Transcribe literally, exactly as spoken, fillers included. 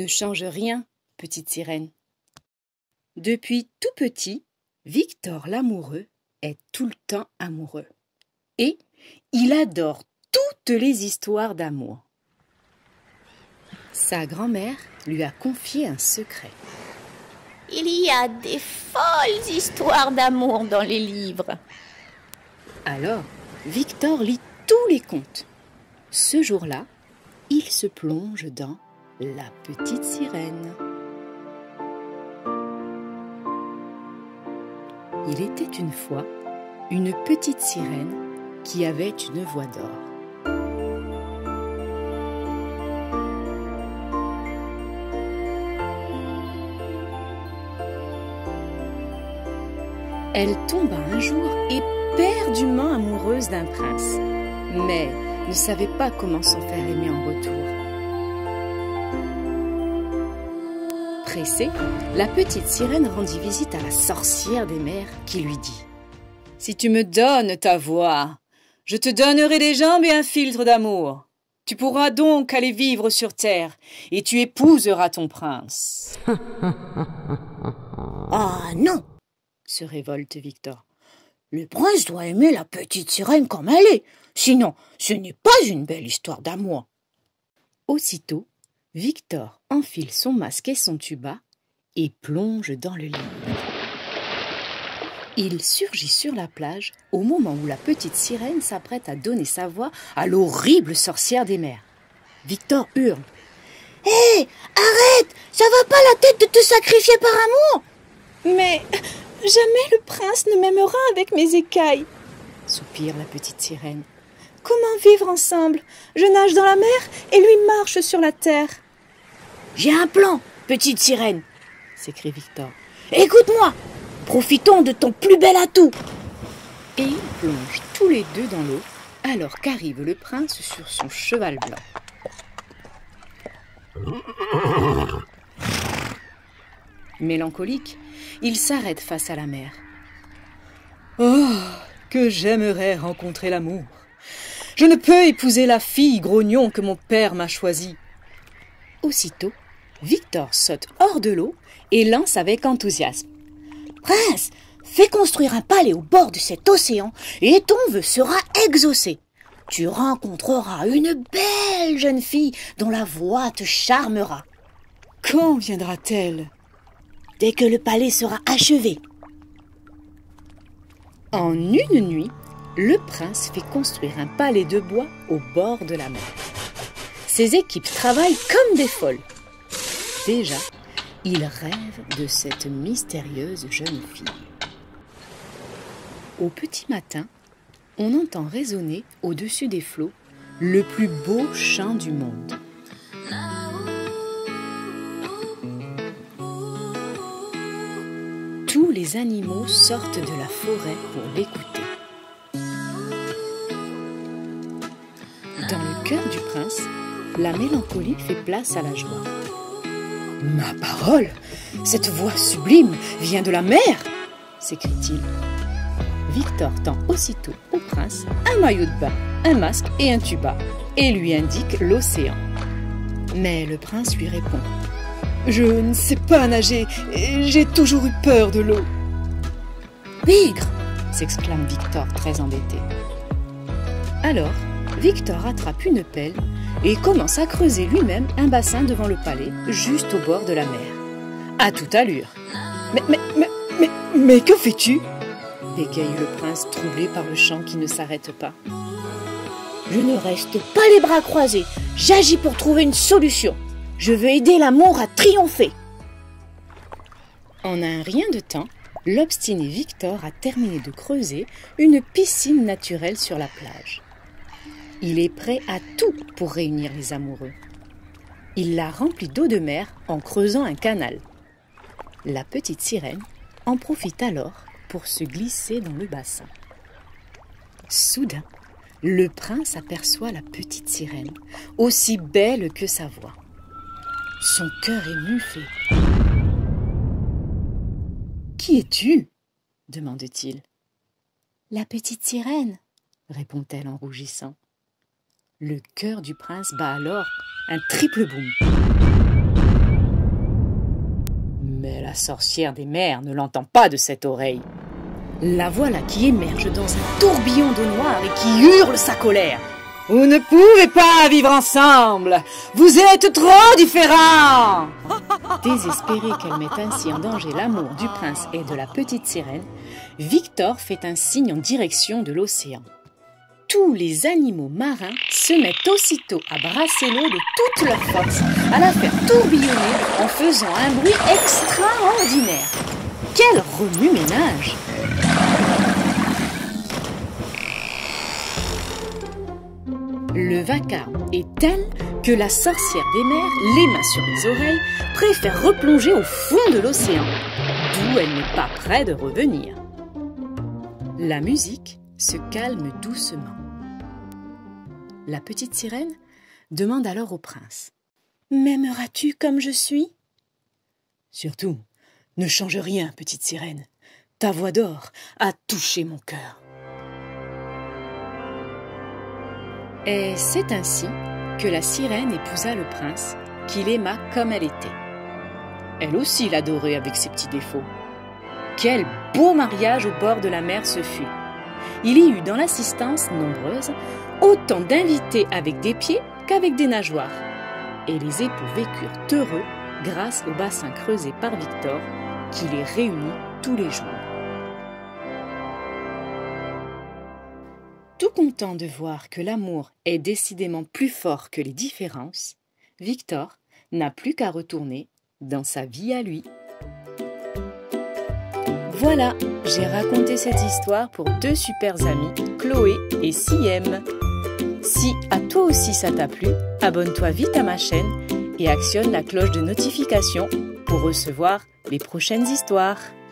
ne change rien, petite sirène. Depuis tout petit, Victor l'amoureux est tout le temps amoureux. Et il adore toutes les histoires d'amour. Sa grand-mère lui a confié un secret. Il y a des folles histoires d'amour dans les livres. Alors, Victor lit tous les contes. Ce jour-là, il se plonge dans La petite sirène. Il était une fois une petite sirène qui avait une voix d'or. Elle tomba un jour éperdument amoureuse d'un prince, mais ne savait pas comment s'en faire aimer en retour. Pressée, la petite sirène rendit visite à la sorcière des mers qui lui dit « Si tu me donnes ta voix, je te donnerai des jambes et un filtre d'amour. Tu pourras donc aller vivre sur terre et tu épouseras ton prince. » Ah non, se révolte Victor. Le prince doit aimer la petite sirène comme elle est, sinon ce n'est pas une belle histoire d'amour. Aussitôt, Victor enfile son masque et son tuba et plonge dans le lit. Il surgit sur la plage au moment où la petite sirène s'apprête à donner sa voix à l'horrible sorcière des mers. Victor hurle. Hé, hey, arrête! Ça va pas la tête de te sacrifier par amour? Mais jamais le prince ne m'aimera avec mes écailles, soupire la petite sirène. Comment vivre ensemble? Je nage dans la mer et lui marche sur la terre. J'ai un plan, petite sirène, s'écrie Victor. Écoute-moi, profitons de ton plus bel atout. Et ils plongent tous les deux dans l'eau, alors qu'arrive le prince sur son cheval blanc. Mélancolique, il s'arrête face à la mer. Oh, que j'aimerais rencontrer l'amour. Je ne peux épouser la fille grognon que mon père m'a choisie. Aussitôt, Victor saute hors de l'eau et lance avec enthousiasme. Prince, fais construire un palais au bord de cet océan et ton vœu sera exaucé. Tu rencontreras une belle jeune fille dont la voix te charmera. Quand viendra-t-elle? Dès que le palais sera achevé. En une nuit, le prince fait construire un palais de bois au bord de la mer. Ses équipes travaillent comme des folles. Déjà, il rêve de cette mystérieuse jeune fille. Au petit matin, on entend résonner au-dessus des flots le plus beau chant du monde. Tous les animaux sortent de la forêt pour l'écouter. Dans le cœur du prince, la mélancolie fait place à la joie. « Ma parole, cette voix sublime vient de la mer !» s'écrie-t-il. Victor tend aussitôt au prince un maillot de bain, un masque et un tuba, et lui indique l'océan. Mais le prince lui répond « Je ne sais pas nager, j'ai toujours eu peur de l'eau. »« Bigre !» s'exclame Victor très embêté. Alors, Victor attrape une pelle et commence à creuser lui-même un bassin devant le palais, juste au bord de la mer. À toute allure. « Mais, mais, mais, mais, mais que fais-tu » bégaye le prince, troublé par le chant qui ne s'arrête pas. « Je ne reste pas les bras croisés, j'agis pour trouver une solution. Je veux aider l'amour à triompher. » En un rien de temps, l'obstiné Victor a terminé de creuser une piscine naturelle sur la plage. Il est prêt à tout pour réunir les amoureux. Il la remplit d'eau de mer en creusant un canal. La petite sirène en profite alors pour se glisser dans le bassin. Soudain, le prince aperçoit la petite sirène, aussi belle que sa voix. Son cœur ému fait « Qui es-tu » demande-t-il. « La petite sirène » répond-elle en rougissant. Le cœur du prince bat alors un triple boum. Mais la sorcière des mers ne l'entend pas de cette oreille. La voilà qui émerge dans un tourbillon d'eau noire et qui hurle sa colère. « Vous ne pouvez pas vivre ensemble! Vous êtes trop différents !» Désespéré qu'elle mette ainsi en danger l'amour du prince et de la petite sirène, Victor fait un signe en direction de l'océan. Tous les animaux marins se mettent aussitôt à brasser l'eau de toute leur force, à la faire tourbillonner en faisant un bruit extraordinaire. Quel remue-ménage! Le vacarme est tel que la sorcière des mers, les mains sur les oreilles, préfère replonger au fond de l'océan, d'où elle n'est pas près de revenir. La musique se calme doucement. La petite sirène demande alors au prince. « M'aimeras-tu comme je suis ?»« Surtout, ne change rien, petite sirène. Ta voix d'or a touché mon cœur. » Et c'est ainsi que la sirène épousa le prince, qui l'aima comme elle était. Elle aussi l'adorait avec ses petits défauts. Quel beau mariage au bord de la mer ce fut! Il y eut dans l'assistance nombreuse autant d'invités avec des pieds qu'avec des nageoires. Et les époux vécurent heureux grâce au bassin creusé par Victor, qui les réunit tous les jours. Tout content de voir que l'amour est décidément plus fort que les différences, Victor n'a plus qu'à retourner dans sa vie à lui. Voilà, j'ai raconté cette histoire pour deux super amis, Chloé et Siem. Si à toi aussi ça t'a plu, abonne-toi vite à ma chaîne et actionne la cloche de notification pour recevoir les prochaines histoires.